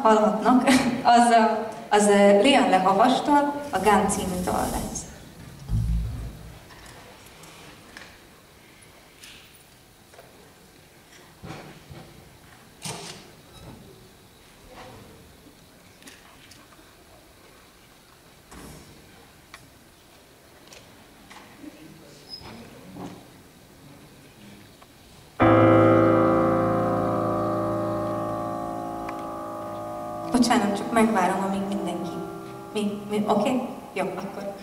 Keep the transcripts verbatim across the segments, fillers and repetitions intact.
hallhatnak, az, a, az Lian Lehavastól a Gun című dal lesz. Bocsánat, csak megvárom, amíg mindenki. Mi? mi Oké? Okay? Jó, akkor.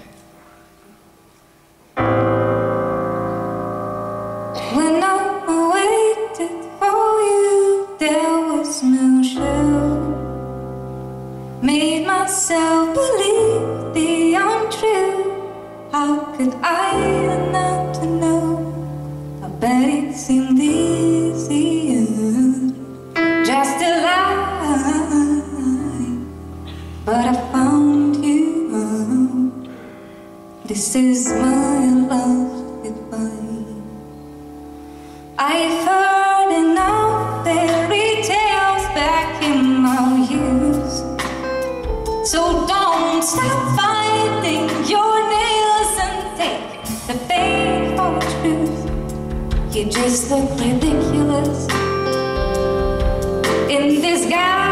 When I waited for you, there was no show. Made myself believe the untrue. How could I not to know? I bet it seemed easier. Just a lie. But I found you. This is my last goodbye. I've heard enough fairy tales back in my youth. So don't stop fighting your nails and take the bait for truth. You just look ridiculous in disguise.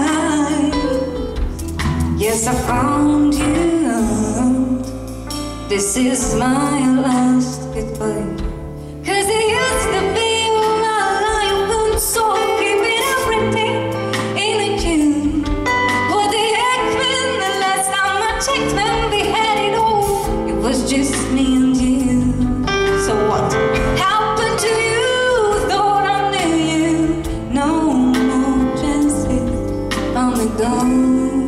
Yes, I found you. This is my last goodbye. Cause it used to be my life, and so keeping everything in a tune. What the heck when the last time I checked when we had it all? It was just me and you. So what happened to you? Thought I knew you. No more chances. I'm gone.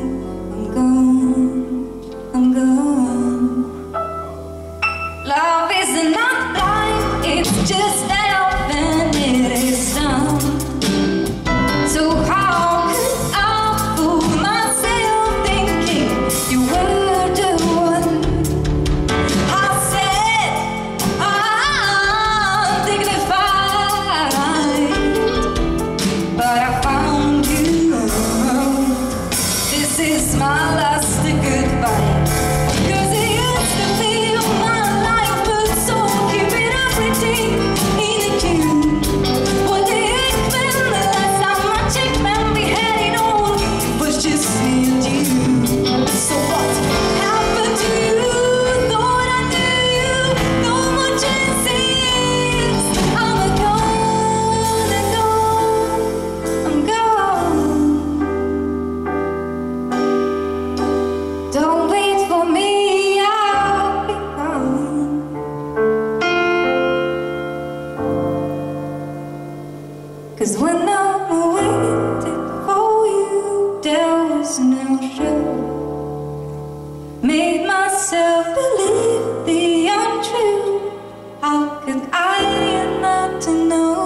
Love is not blind, it's just out and it is done. So how could I fool myself thinking you were the one? I said I'm dignified, but I found you. This is my last goodbye. Don't wait for me, I'll be gone. Cause when I waited for you, there was no show. Made myself believe the untrue. How could I not to know?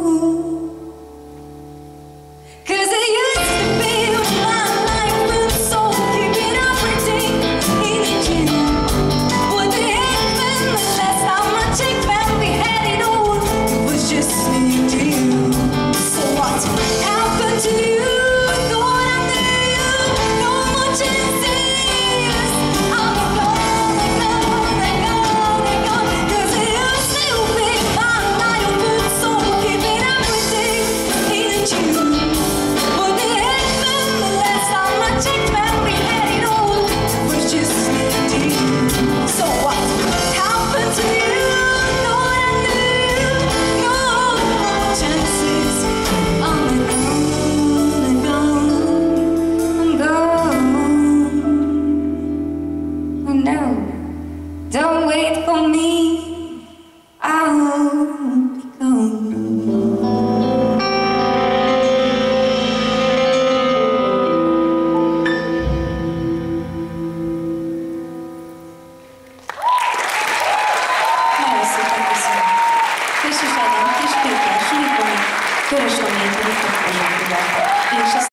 Cause it used to be my life, and so keeping everything in a tune. What the heck when the last time I checked when we had it all? It was just me and you. So what happened to you? Thought I knew you. No more chances. I'm gone, I'm gone, I'm gone, I'm gone. Cause it used to be my life, and so keeping everything in a tune. What the heck when the last time I checked when we had it all? It was just me and you. So what happened to you? Thought I knew you. No more chances. I'm gone, I'm gone, I'm gone. Oh no, don't wait for me, I'll be gone. Nagyon szépen köszönöm. Késős Ádám, Kis Péter, Sülikomi, Körös Omlék, Rikta Kozsák, és